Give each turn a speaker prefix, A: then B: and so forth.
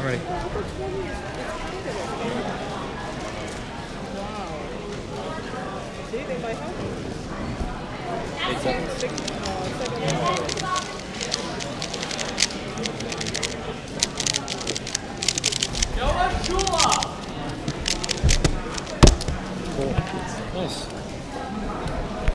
A: I'm ready.
B: Wow. See, they might help.
A: 8 seconds.
B: 7
A: Cool. Nice.